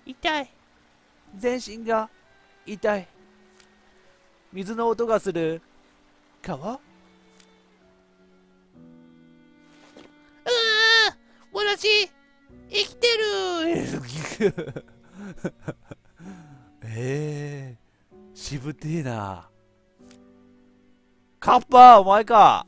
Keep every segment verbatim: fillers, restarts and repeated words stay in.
痛い。全身が痛い。水の音がする。川？うー、私、生きてる。ええー、しぶてえな。カッパ、お前か。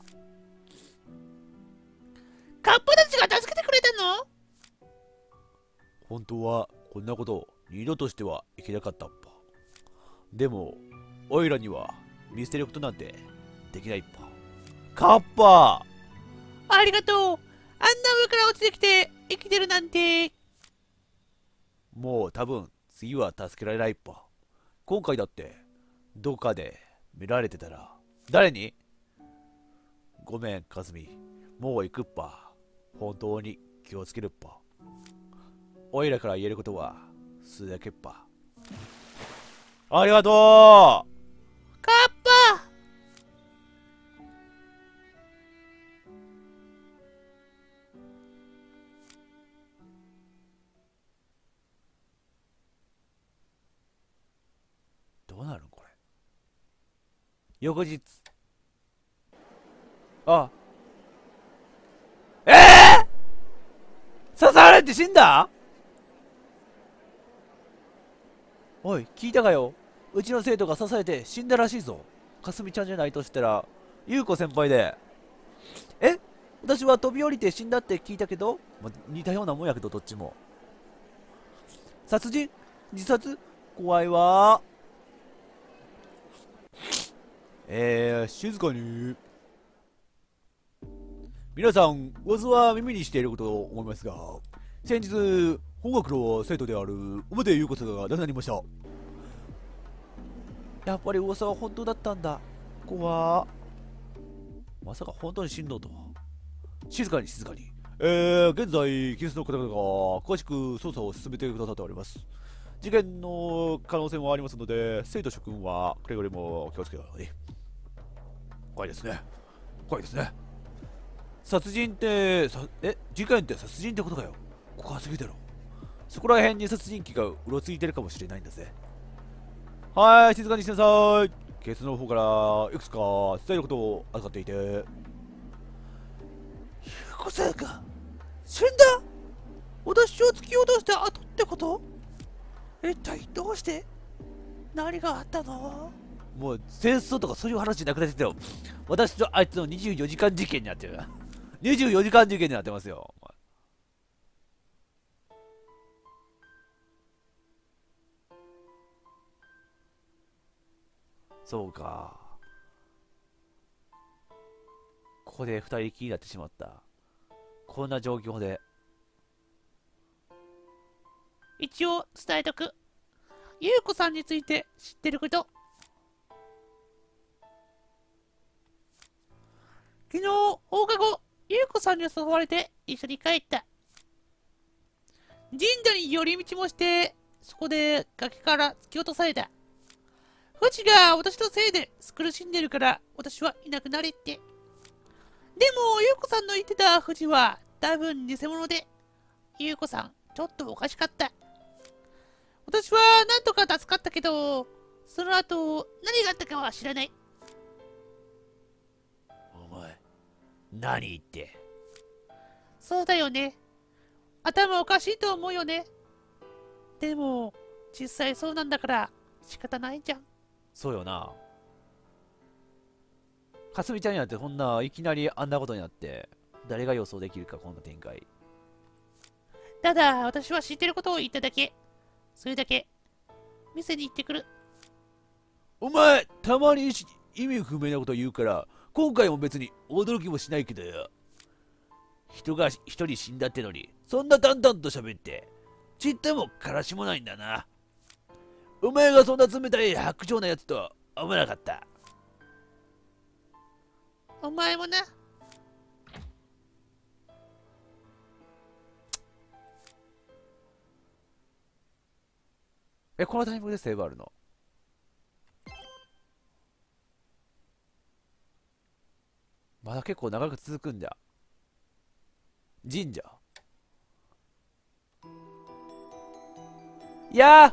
カッパたちが助けてくれたの？本当はこんなこと二度としてはいけなかったっぱ。でもオイラには見捨てることなんてできないっぱ。カッパ、ありがとう。あんな上から落ちてきて生きてるなんて。もう多分次は助けられないっぱ。今回だってどっかで見られてたら。誰に？ごめんカズミ、もう行くっぱ。本当に気をつけるっぱ。おいらから言えることはそれだけっぱ。ありがとうカッパ。どうなるんこれ。翌日。あ、ええー、刺されて死んだ？おい、聞いたかよ。うちの生徒が刺されて死んだらしいぞ。かすみちゃんじゃないとしたらゆうこ先輩で。え、私は飛び降りて死んだって聞いたけど、ま、似たようなもんやけどどっちも。殺人？自殺？怖いわ。えー、静かに。皆さん噂は耳にしていることと思いますが、先日本学の生徒である表優子さんが亡くなりました。やっぱり噂は本当だったんだ。怖。まさか本当に死んだとは。静かに静かに。えー、現在警察の方々が詳しく捜査を進めてくださっております。事件の可能性もありますので、生徒諸君はくれぐれも気をつけろように。怖いですね。怖いですね。殺人ってさ、え、事件って殺人ってことかよ。怖すぎだろ。そこら辺に殺人鬼がうろついてるかもしれないんだぜ。はーい、静かにしなさい。警察の方からいくつか伝えることを預かっていて。ゆうこさんが死んだ？私を突き落とした後ってこと？一体どうして？何があったの？もう戦争とかそういう話なくなってたよ。私とあいつのにじゅうよじかん事件になってる。にじゅうよじかん事件になってますよ。そうか。ここで二人きりになってしまった。こんな状況で。一応伝えとく。ゆうこさんについて知ってること。昨日放課後、ゆうこさんに誘われて一緒に帰った。神社に寄り道もして、そこで崖から突き落とされた。フジが私のせいで苦しんでるから私はいなくなれって。でも、ゆうこさんの言ってたフジは多分偽物で、ゆうこさんちょっとおかしかった。私はなんとか助かったけど、その後何があったかは知らない。お前、何言って。そうだよね。頭おかしいと思うよね。でも、実際そうなんだから仕方ないじゃん。そうよな。かすみちゃんになってこんないきなりあんなことになって誰が予想できるかこんな展開。ただ私は知ってることを言っただけ。それだけ。店に行ってくる。お前たまに意味不明なこと言うから今回も別に驚きもしないけどよ。人が一人死んだってのにそんな淡々と喋ってちっともからしもないんだな。お前がそんな冷たい白状なやつとは思わなかった。お前もな。え、このタイミングでセーブあるの？まだ結構長く続くんじゃ。神社。 いや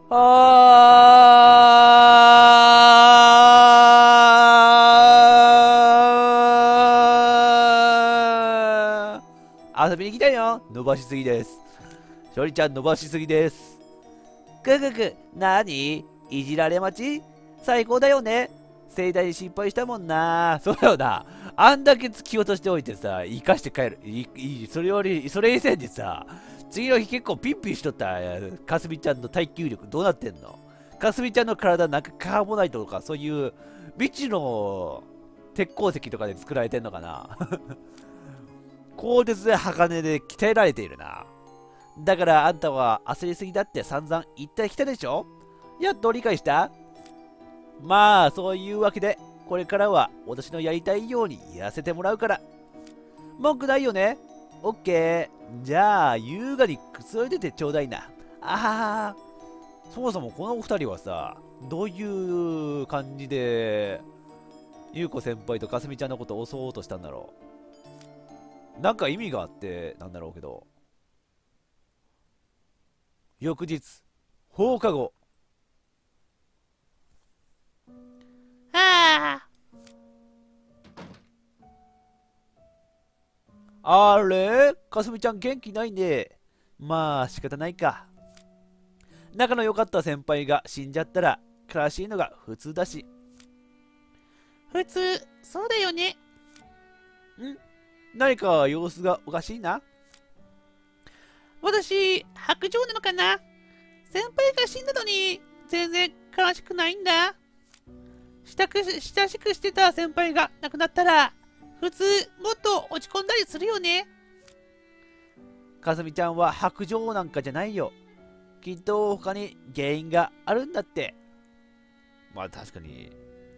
あー遊びに来たよ。伸ばしすぎです。しょりちゃん伸ばしすぎです。くくく、なにいじられ待ち最高だよね。盛大に失敗したもんな。そうだよな。あんだけ突き落としておいてさ、生かして帰る。いいそれより、それ以前にさ、次の日結構ピンピンしとったかすみちゃんの耐久力どうなってんの？かすみちゃんの体なんかカーボナイトとかそういう未知の鉄鉱石とかで作られてんのかな。鋼鉄で鋼で鍛えられているな。だからあんたは焦りすぎだって散々言ってきたでしょ？やっと理解した？まあそういうわけでこれからは私のやりたいようにやらせてもらうから文句ないよね？オッケー。じゃあ優雅にくつろいでてちょうだいな。ああ、そもそもこのお二人はさ、どういう感じで優子先輩とかすみちゃんのことを襲おうとしたんだろう。なんか意味があってなんだろうけど。翌日放課後。 あああれかすみちゃん元気ないね。まあ仕方ないか。仲の良かった先輩が死んじゃったら悲しいのが普通だし。 普通、そうだよね。 ん何か様子がおかしいな。 私、白状なのかな？先輩が死んだのに、全然悲しくないんだ。親くし親しくしてた先輩が亡くなったら、普通、もっと落ち込んだりするよね。 かすみちゃんは白状なんかじゃないよ。きっと他に原因があるんだって。まあ確かに。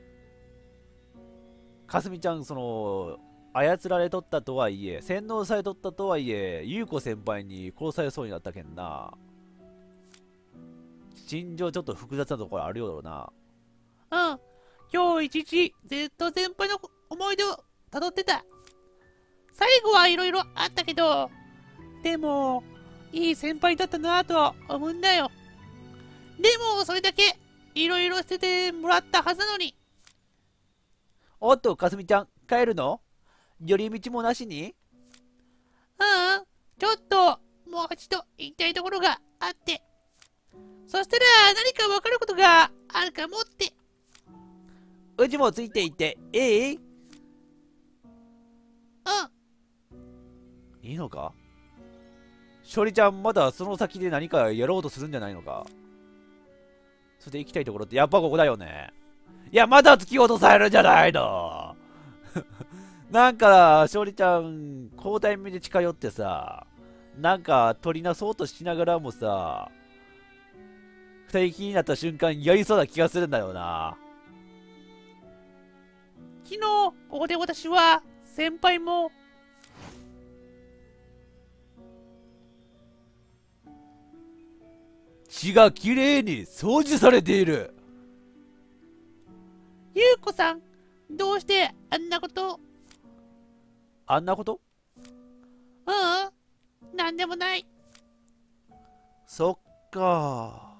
かすみちゃん、その、操られとったとはいえ、洗脳されとったとはいえ、優子先輩に殺されそうになったけんな。心情ちょっと複雑なところあるような。 うん。今日一日、ずっと先輩の思い出を辿ってた。最後はいろいろあったけど、でも、いい先輩だったなぁと思うんだよ。でも、それだけ、いろいろ捨ててもらったはずなのに。 おっと、かすみちゃん、帰るの？寄り道もなしに？ うん、ちょっと、もう一度言いたいところがあって。そしたら何かわかることがあるかもって。 うちもついていってええ？ うん。 いいのか？しょりちゃんまだその先で何かやろうとするんじゃないのか？それで行きたいところってやっぱここだよね。いや、まだ突き落とされるんじゃないの。なんか、しょりちゃん、交代目で近寄ってさ、なんか取りなそうとしながらもさ、二人きりになった瞬間やりそうな気がするんだよな。 昨日、ここで私は、先輩も、 血がきれいに掃除されている。 ゆうこさん、どうしてあんなことを？ あんなこと？ ううん、なんでもない。 そっか。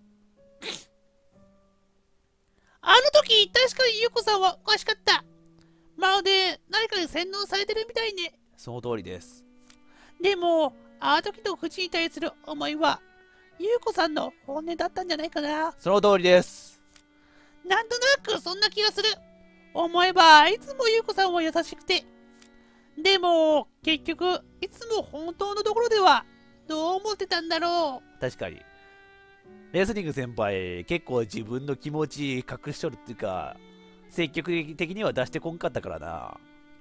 あの時、確かにゆうこさんはおかしかった。まるで何かに洗脳されてるみたいね。 その通りです。 でも、あの時の藤に対する思いは、ゆうこさんの本音だったんじゃないかな。 その通りです。 なんとなくそんな気がする。思えば、いつもゆうこさんは優しくて。でも、結局、いつも本当のところでは、どう思ってたんだろう。 確かに。レスリング先輩、結構自分の気持ち隠しとるっていうか、積極的には出してこんかったからな。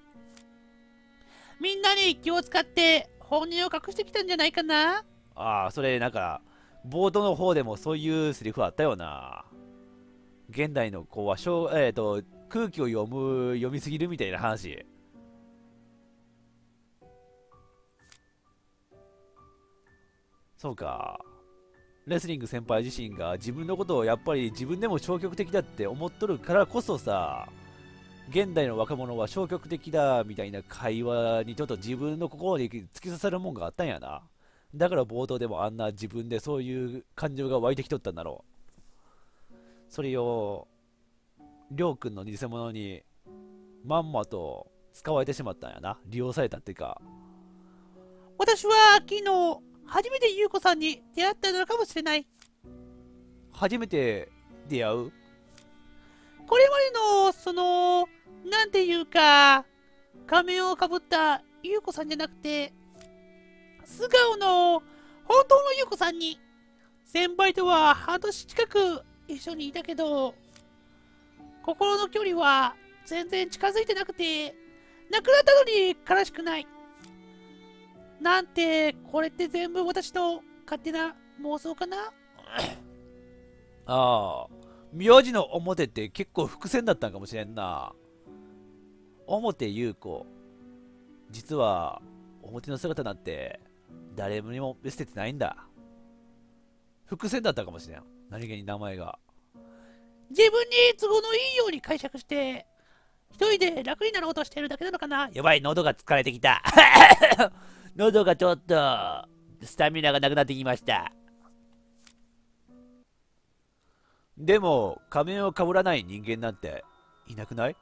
みんなに気を使って本音を隠してきたんじゃないかな。 ああ、それなんか、ボードの方でもそういうセリフあったよな。現代の子はしょう、えーと、空気を読む、読みすぎるみたいな話。そうか。レスリング先輩自身が自分のことをやっぱり自分でも消極的だって思っとるからこそさ、現代の若者は消極的だみたいな会話にちょっと自分の心に突き刺さるもんがあったんやな。 だから冒頭でもあんな自分でそういう感情が湧いてきとったんだろう。それをりょうくんの偽物にまんまと使われてしまったんやな。利用されたっていうか。 私は昨日初めて優子さんに出会ったのかもしれない。 初めて出会う？ これまでのそのなんていうか仮面をかぶった優子さんじゃなくて、素顔の本当の優子さんに。先輩とは半年近く一緒にいたけど、心の距離は全然近づいてなくて、亡くなったのに悲しくない。なんて、これって全部私の勝手な妄想かな。 ああ、名字の表って結構伏線だったんかもしれんな。表優子、実は表の姿なんて誰にも見せてないんだ。伏線だったかもしれん。何気に名前が。 自分に都合のいいように解釈して、一人で楽になろうとしてるだけなのかな。 やばい、喉が疲れてきた。喉がちょっとスタミナがなくなってきました。でも仮面をかぶらない人間なんていなくない？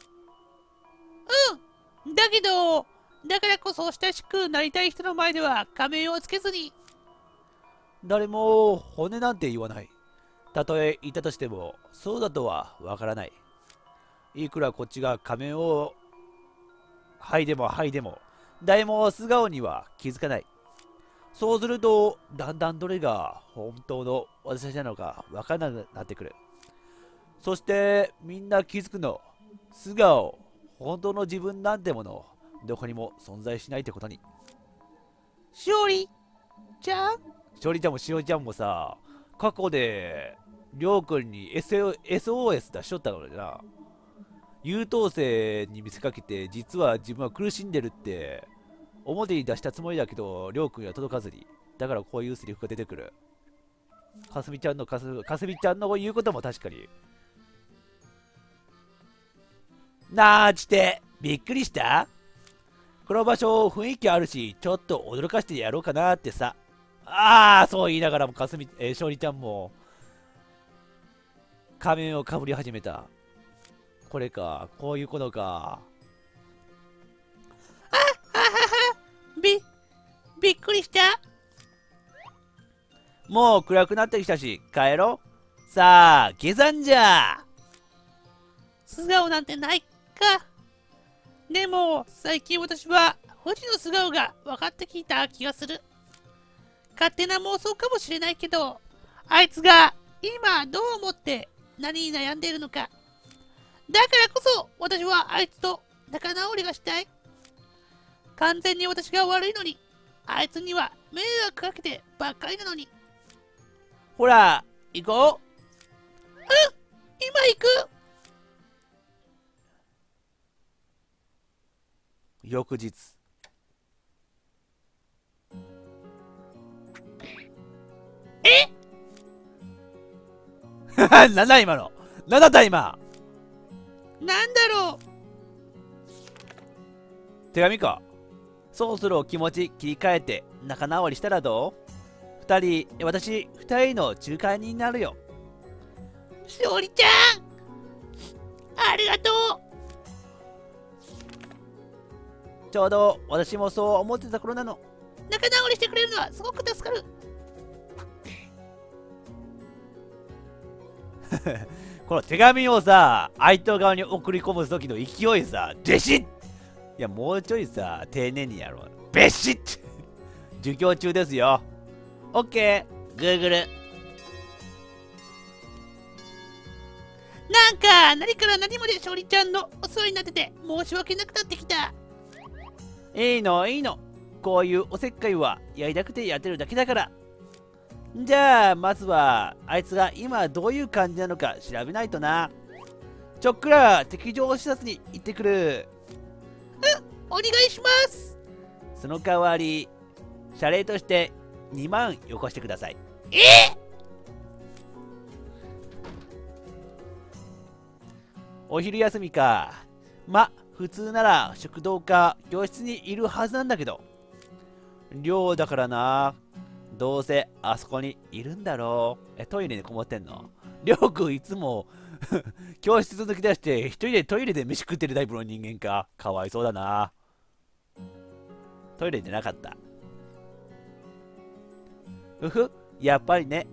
うん。だけど、だからこそ親しくなりたい人の前では仮面をつけずに。 誰も骨なんて言わない。たとえいたとしてもそうだとはわからない。いくらこっちが仮面を剥いでも剥いでも誰も素顔には気づかない。そうするとだんだんどれが本当の私なのかわからなくなってくる。そしてみんな気づくの。素顔、本当の自分なんてものどこにも存在しないってことに。 しおりちゃん、 しおりちゃんもしおりちゃんもさ、過去でりょうくんに エスオーエス 出しとったのでな。優等生に見せかけて実は自分は苦しんでるって表に出したつもりだけど、りょうくんには届かずに。だからこういうセリフが出てくる。かすみちゃんのかすかすみちゃんの言うことも確かに。なーちてびっくりした？この場所雰囲気あるしちょっと驚かしてやろうかなってさ。ああ、そう言いながらもかすみ、えー、しょうりちゃんも仮面をかぶり始めた。これか、こういうことか。 あははび、びっくりした。 もう暗くなってきたし帰ろう。さあ下山じゃ。 素顔なんてないか。でも最近私は富士の素顔が分かってきた気がする。勝手な妄想かもしれないけど、あいつが今どう思って何に悩んでいるのか。だからこそ私はあいつと仲直りがしたい。完全に私が悪いのに、あいつには迷惑かけてばっかりなのに。 ほら行こう。 うん、今行く。 翌日。 えなんだ今の。なんだった今。 なんだろう。 手紙か。そろそろ気持ち切り替えて仲直りしたらどう？二人、私二人の仲介人になるよ。 しおりちゃん、ありがとう。 ちょうど私もそう思ってた頃なの。 仲直りしてくれるのはすごく助かる。 この手紙をさ、相手側に送り込む時の勢いさ、デシッ。いや、もうちょいさ、丁寧にやろう。ベシッ授業中ですよ。オッケー、グーグル。 なんか何から何までしおりちゃんのお世話になってて申し訳なくなってきた。 いいのいいの。こういうおせっかいはやりたくてやってるだけだから。じゃあまずはあいつが今どういう感じなのか調べないとな。ちょっくら敵情視察に行ってくる。 うん、お願いします。 その代わり謝礼としてにまんよこしてください。 えお昼休みか。ま、普通なら食堂か教室にいるはずなんだけど、 寮だからな。どうせあそこにいるんだろう。え、トイレにこもってんの？りょうくんいつも教室抜き出して一人でトイレで飯食ってるタイプの人間か。かわいそうだな。トイレでなかった。うふ、やっぱりね。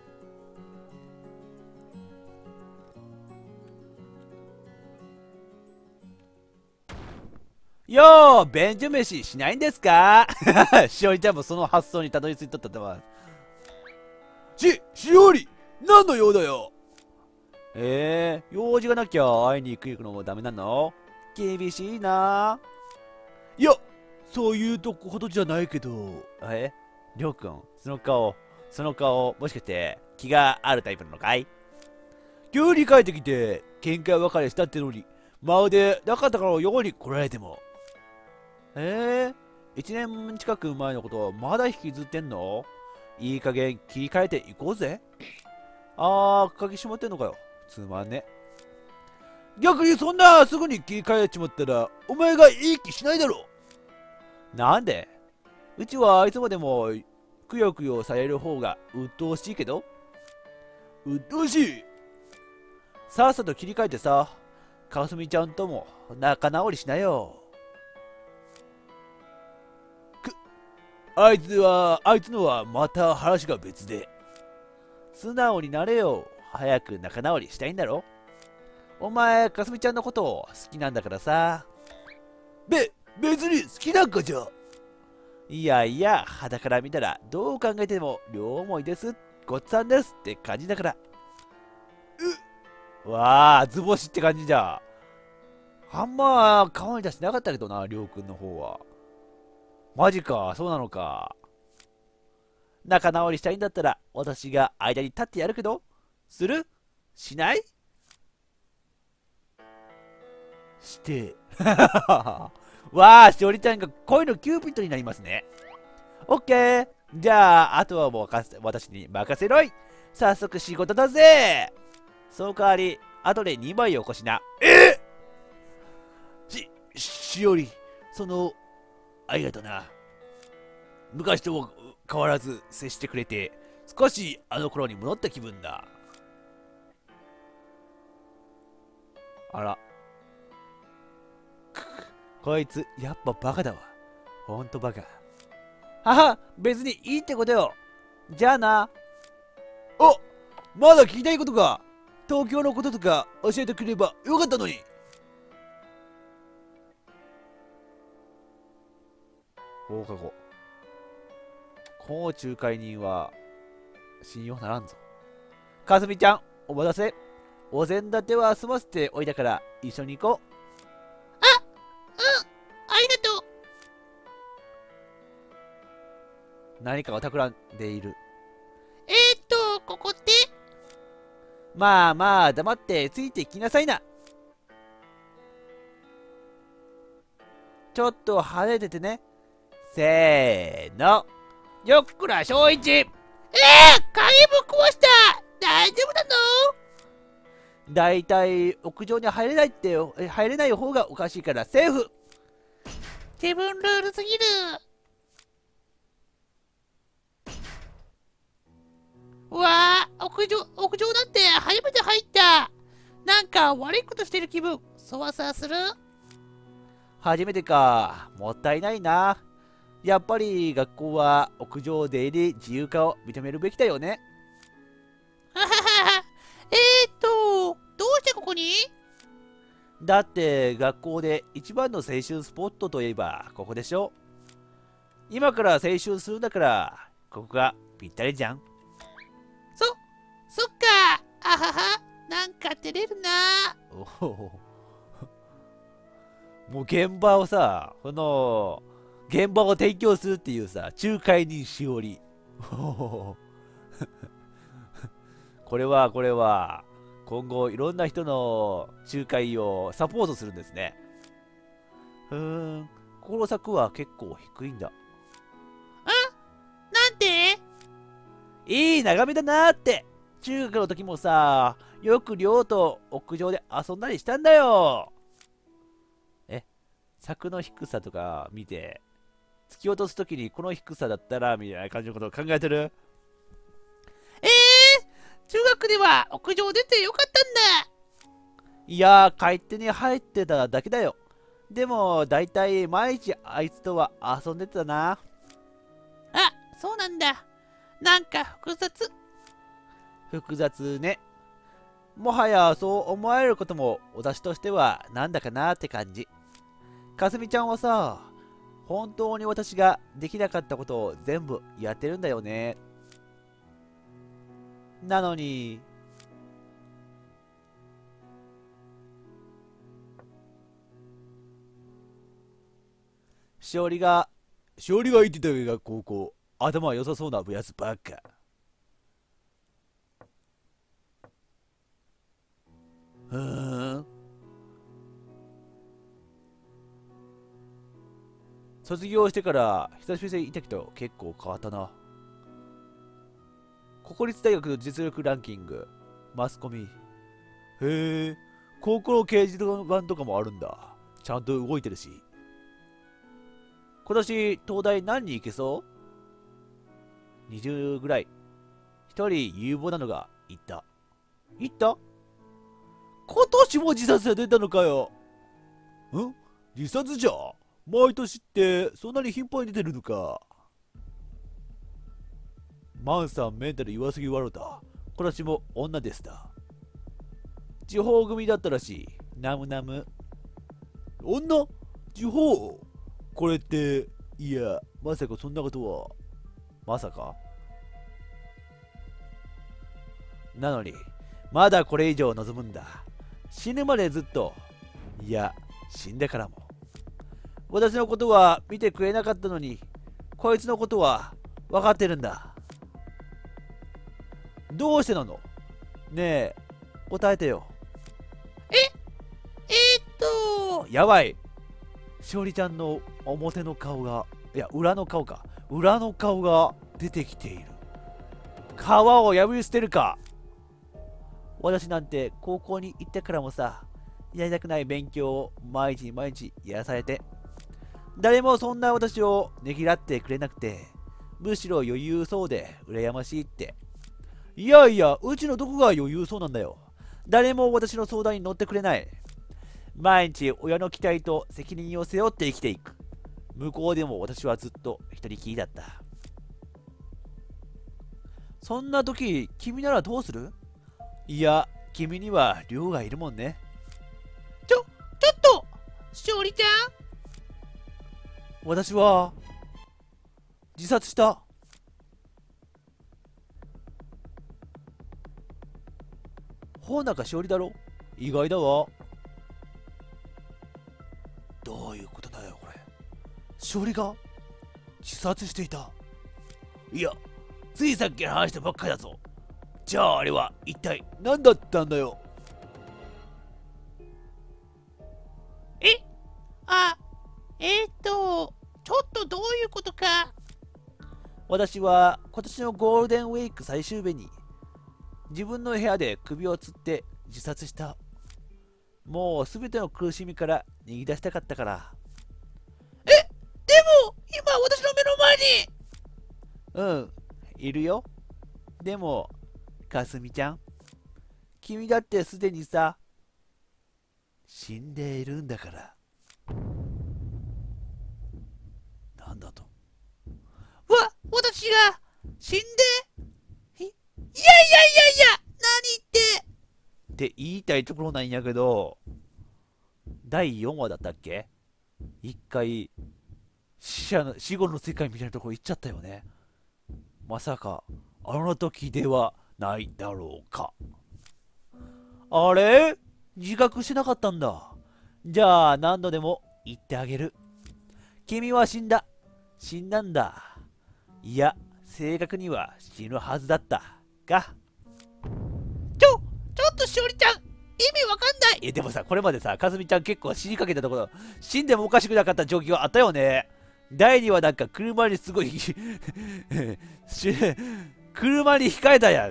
よー、便所飯しないんですか？しおりちゃんもその発想にたどり着いとったとは。し、しおり、何の用だよ。えー、用事がなきゃ会いに行くのもダメなの？厳しいな。いや、そういうとこほどじゃないけど。え、りょうくん、その顔、その顔、もしかして気があるタイプなのかい？急に帰ってきて、喧嘩別れしたってのに、まるでなかったから横に来られても。えー、一年近く前のことまだ引きずってんの？いい加減切り替えていこうぜ。あー、鍵閉まってんのかよ。つまんね。逆にそんなすぐに切り替えちまったら、お前がいい気しないだろ。なんで？うちはいつまでもくよくよされる方が鬱陶しいけど。鬱陶しい。さっさと切り替えてさ、かすみちゃんとも仲直りしなよ。く、あいつは、あいつのはまた話が別で。素直になれよ。早く仲直りしたいんだろ。お前、かすみちゃんのことを好きなんだからさ。べ、別に好きなんかじゃ。いやいや、肌から見たらどう考えても両思いです。ごっつぁんですって感じだから。うわあ、図星って感じじゃ。あんま顔に出してなかったけどな、りょうくんの方は。マジか、そうなのか。仲直りしたいんだったら、私が間に立ってやるけど、する？しない？して。わあ、しおりちゃんが恋のキューピッドになりますね。オッケー。じゃあ、あとはもう私に任せろい。早速仕事だぜ。その代わり、後でにまいよこしな。えし、しおり、その、ありがとな。昔とも変わらず接してくれて、少しあの頃に戻った気分だ。あら。こいつ、やっぱバカだわ。ほんとバカ。はは、別にいいってことよ。じゃあな。あ、まだ聞きたいことか。東京のこととか教えてくれればよかったのに。放課後。この仲介人は信用ならんぞ。かすみちゃん、お待たせ。お膳立ては済ませておいたから一緒に行こう。 あ、うん、ありがとう。 何かを企んでいる。 えー、っと、ここって？ まあまあ、黙ってついてきなさいな。ちょっと跳ねててね。せーの。よっくら小一。 えー、鍵も壊した。大丈夫なの？ だいたい屋上に入れないってよ、入れない方がおかしいからセーフ。 自分ルールすぎる。うわあ、屋上、屋上なんて初めて入った。なんか悪いことしてる気分、そわそわする。 初めてか。もったいないな。やっぱり学校は屋上出入り自由化を認めるべきだよね。 はははは。えーっと、どうしてここに？ だって学校で一番の青春スポットといえばここでしょ。今から青春するんだからここがぴったりじゃん。 そ、そっか。あはは。なんか照れるな。 おお。もう現場をさ、この現場を提供するっていうさ、仲介人しおり。これはこれは今後いろんな人の仲介をサポートするんですね。うーん、この柵は結構低いんだ。 なんて？ いい眺めだなーって。中学の時もさ、よく寮と屋上で遊んだりしたんだよ。え、柵の低さとか見て突き落とすときにこの低さだったらみたいな感じのことを考えてる。 えー、中学では屋上出てよかったんだ。 いやー、勝手に入ってただけだよ。でも、だいたい毎日あいつとは遊んでたな。 あ、そうなんだ。なんか複雑。 複雑ね。もはやそう思われることも私としてはなんだかなって感じ。かすみちゃんはさ、本当に私ができなかったことを全部やってるんだよね。なのに、しおりが、しおりが言ってたが高校、頭良さそうなやつばっか。ふーん。卒業してから久しぶりにいたけど結構変わったな。国立大学の実力ランキング、マスコミ。へえ、高校の掲示板とかもあるんだ。ちゃんと動いてるし。今年東大何人行けそう？ にじゅう ぐらい。一人有望なのがいた。いった今年も自殺が出たのかよ。ん自殺じゃ毎年ってそんなに頻繁に出てるのか。マンさんメンタル弱すぎわろだ。今年も女でした。地方組だったらしい。ナムナム。女地方これって、いや、まさかそんなことは。まさかなのに、まだこれ以上望むんだ。死ぬまでずっと。いや、死んでからも。私のことは見てくれなかったのに、こいつのことは分かってるんだ。どうしてなの？ねえ、答えてよ。 ええー、っとやばい。しおりちゃんの表の顔が、いや、裏の顔か。裏の顔が出てきている。皮を破り捨てるか。私なんて高校に行ってからもさ、やりたくない勉強を毎日毎日やらされて、誰もそんな私をねぎらってくれなくて、むしろ余裕そうで羨ましいって。いやいや、うちのどこが余裕そうなんだよ。誰も私の相談に乗ってくれない。毎日親の期待と責任を背負って生きていく。向こうでも私はずっと一人きりだった。そんな時、君ならどうする？いや、君には亮がいるもんね。 ちょ、ちょっとしおりちゃん、 私は自殺した。ほうなかしおりだろ。意外だわ。どういうことだよこれ。しおりが自殺していた。いや、ついさっき話したばっかりだぞ。じゃああれは一体何だったんだよ。 えあ、えー、っと、ちょっとどういうことか。 私は今年のゴールデンウィーク最終日に自分の部屋で首をつって自殺した。もうすべての苦しみから逃げ出したかったから。 え、でも今私の目の前に。 うん、いるよ。でも、かすみちゃん、君だってすでにさ、死んでいるんだから。なんだと。 わ、私が死んで、い、いやいやいやいや、何ってって言いたいところなんやけど、だいよんわだったっけ？一回、死者の死後の世界みたいなところ行っちゃったよね。まさか、あの時ではないだろうか。あれ？自覚してなかったんだ。じゃあ何度でも言ってあげる。君は死んだ。死んだんだ。いや、正確には死ぬはずだった。が。 ちょ、ちょっとしおりちゃん、意味わかんない。 え、でもさ、これまでさ、かすみちゃん結構死にかけたところ、死んでもおかしくなかった状況あったよね。だいにはなんか車にすごい車に控えたやん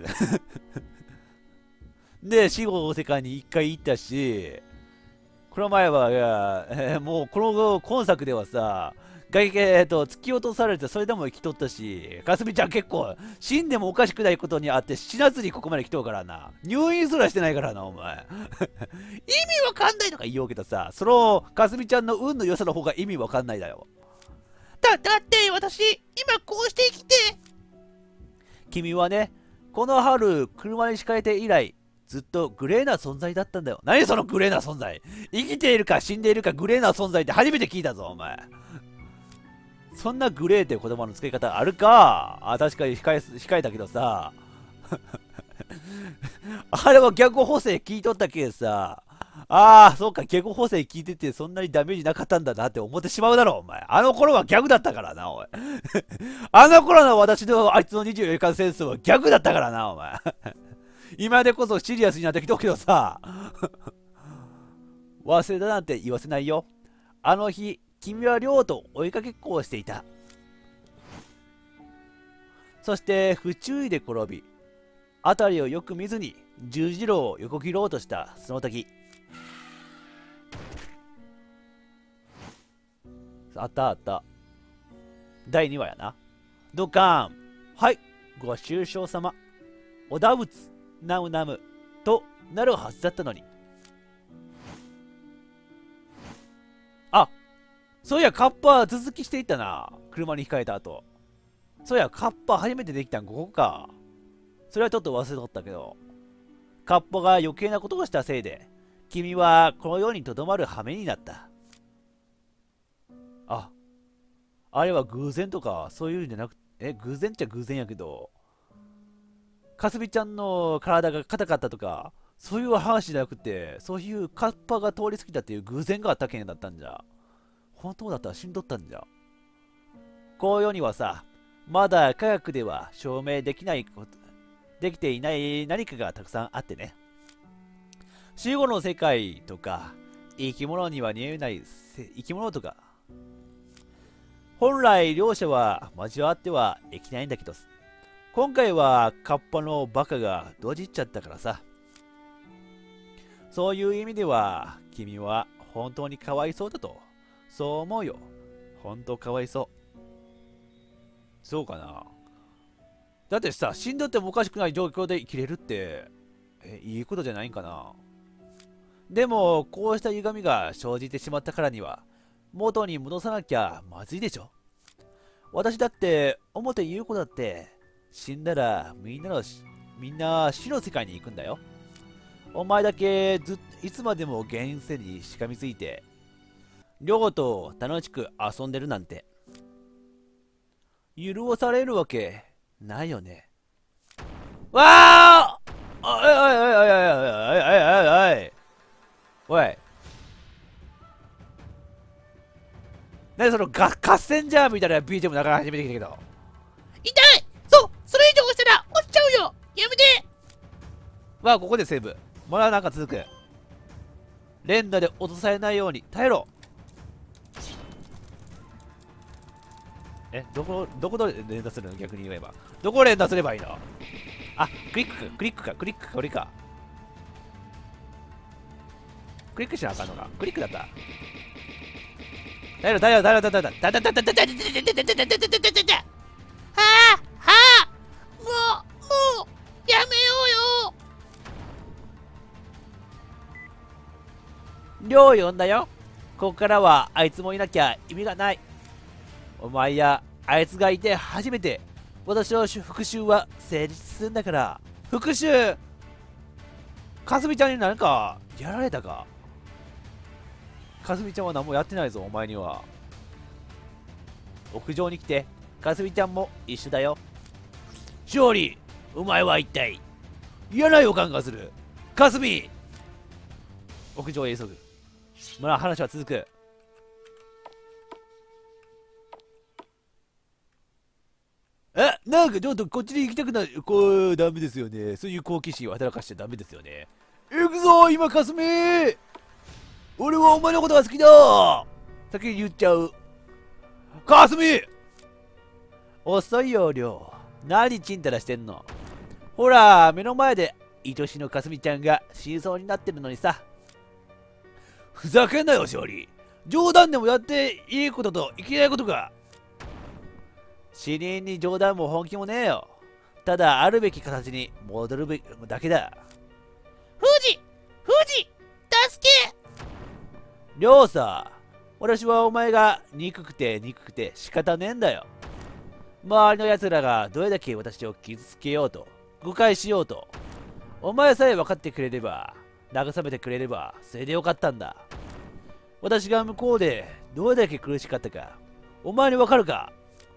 で、死後の世界に一回行ったし、この前は、いやえーもうこの今作ではさ、 かけえっと突き落とされてそれでも生きとったし、かすみちゃん結構死んでもおかしくないことにあって死なずにここまで来とうからな。入院すらしてないからなお前。意味わかんないとか言おうけどさ、そのかすみちゃんの運の良さの方が意味わかんないだよ。 だだって私今こうして生きて。 君はね、この春車に敷かれて以来ずっとグレーな存在だったんだよ。何そのグレーな存在。生きているか死んでいるかグレーな存在って初めて聞いたぞお前。そんなグレーって言葉の付け方あるか。あ、確かに控え控えたけどさあれは逆補正聞いとったけどさ、ああそうか、逆補正聞いててそんなにダメージなかったんだなって思ってしまうだろお前。あの頃は逆だったからなおいあの頃の私のあいつのにじゅうよじかん戦争は逆だったからなお前今でこそシリアスになってきとくけどさ忘れたなんて言わせないよ。あの日君は亮と追いかけっこをしていた。そして不注意で転び、辺りをよく見ずに十字路を横切ろうとしたその時、あったあった、だいにわやな。ドカーン。はい、ご愁傷様。おだぶつナムナムとなるはずだったのに。あ、そういやカッパ続きしていったな。車に控えた後。そういやカッパ初めてできたんここか。それはちょっと忘れとったけど、カッパが余計なことをしたせいで君はこの世にとどまる羽目になった。あ、あれは偶然とかそういうんじゃなくて、え、偶然っちゃ偶然やけど、かすみちゃんの体が硬かったとかそういう話じゃなくて、そういうカッパが通り過ぎたっていう偶然があったけんだったんじゃ。本当だったら死んどったんじゃ。こう世にはさ、まだ科学では証明できないことできていない何かがたくさんあってね。死後の世界とか生き物には見えない生き物とか、本来両者は交わってはいけないんだけど、今回はカッパのバカがドジっちゃったからさ。そういう意味では君は本当にかわいそうだと、そう思うよ。本当かわいそう。そうかな。だってさ、死んだってもおかしくない状況で生きれるってえいいことじゃないんかな。でもこうした歪みが生じてしまったからには元に戻さなきゃまずいでしょ。私だって表優子だって死んだらみんなのみんな死の世界に行くんだよ。お前だけずっいつまでも現世にしがみついて亮と楽しく遊んでるなんて許されるわけないよね。わあ、おいおいおいおいおいおいおいおいおい、何そのガ合戦ジャーみたいな ビージーエム なかなか始めてきたけど。 痛い。そうそれ以上押したら落ちちゃうよ。やめて。 わあ、ここでセーブ。まだなんか続く。連打で落とされないように耐えろ。え、どこ、どこで連打するの？逆に言えば。どこ連打すればいいの？あ、クリックか、クリックか、クリックか、これか。クリックしなあかんのか。クリックだった。耐えろ、耐えろ、耐えろ、耐えろ、耐えろ、耐えろ、耐えろ、耐えろ、耐えろ、耐えろ、耐えろ、耐えろ、耐えろ、耐えろ、耐えろ、耐えろ、耐えろ、耐えろ、 はあはあ、もうもうやめようよ。 亮呼んだよ。ここからはあいつもいなきゃ意味がない。お前やあいつがいて初めて私の復讐は成立するんだから。復讐？かすみちゃんに何かやられたか？かすみちゃんは何もやってないぞお前には。屋上に来て、かすみちゃんも一緒だよ。勝利、お前は一体嫌な予感がする。かすみ、屋上へ急ぐ。まだ話は続く。え、なんかちょっとこっちに行きたくない。こう、ダメですよね。そういう好奇心を働かしちゃダメですよね。行くぞ今かすみ、俺はお前のことが好きだ。先に言っちゃう。かすみ、遅いよ亮。何ちんたらしてんの。ほら目の前で愛しのかすみちゃんが死にそうになってるのにさ。ふざけんなよ勝利。 冗談でもやっていいことといけないことか。死人に冗談も本気もねえよ。ただあるべき形に戻るべきだけだ。 富士富士助け。 りょうさ、私はお前が憎くて憎くて仕方ねえんだよ。周りの奴らがどれだけ私を傷つけようと誤解しようと、お前さえ分かってくれれば、慰めてくれればそれでよかったんだ。私が向こうでどれだけ苦しかったかお前に分かるか。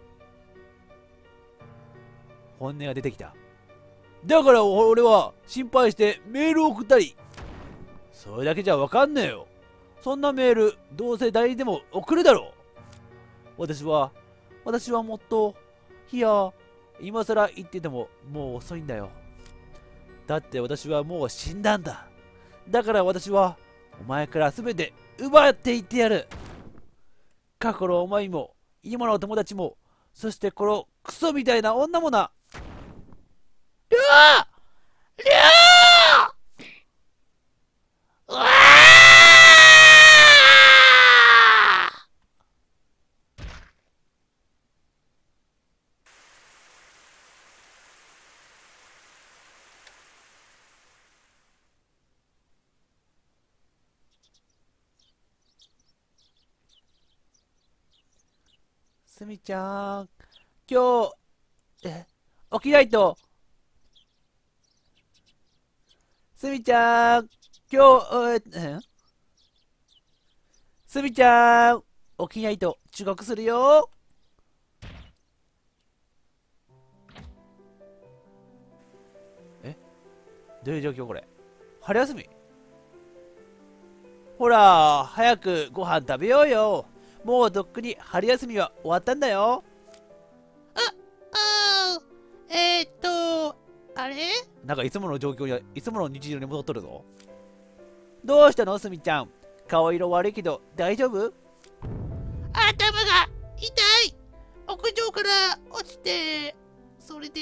本音が出てきた。だから俺は心配してメールを送ったり。それだけじゃ分かんねえよ。そんなメールどうせ誰にでも送るだろう。私は私はもっといや今さら言っててももう遅いんだよ。だって私はもう死んだんだ。だから私はお前から全て奪っていってやる。過去のお前も今の友達も、そしてこのクソみたいな女もな。 りょうりょううわすみちゃん、今日え起きないと。すみちゃん、今日ええすみちゃん、起きないと遅刻するよ。えどういう状況これ。春休み。ほら早くご飯食べようよ。もうとっくに春休みは終わったんだよ。 あーえー、っとあれなんかいつもの状況にいつもの日常に戻っとるぞ。どうしたのすみちゃん。顔色悪いけど大丈夫？ 頭が痛い。屋上から落ちて、それで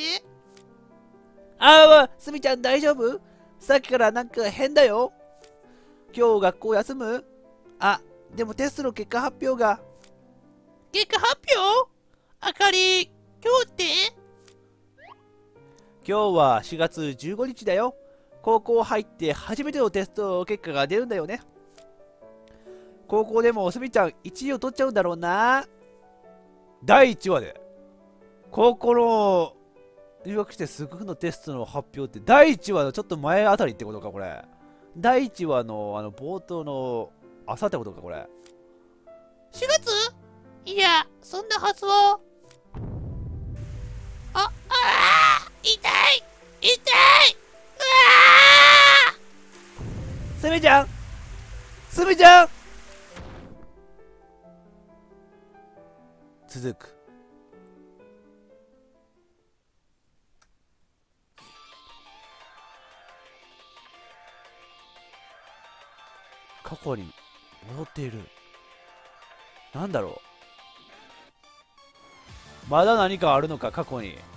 ああ、すみちゃん大丈夫？さっきからなんか変だよ。今日学校休む？あ、でもテストの結果発表が。 結果発表？あかり、今日って今日はしがつじゅうごにちだよ。高校入って初めてのテスト結果が出るんだよね。高校でもすみちゃんいちいを取っちゃうんだろうな。だいいちわで高校の入学してすぐのテストの発表ってだいいちわのちょっと前あたりってことかこれ。だいいちわのあの冒頭の朝ってことかこれ。 しがつ？いや、そんなはずは。あ、ああ痛い痛い。うわすみちゃんすみちゃん続く。過去に戻っている。なんだろう。まだ何かあるのか過去に。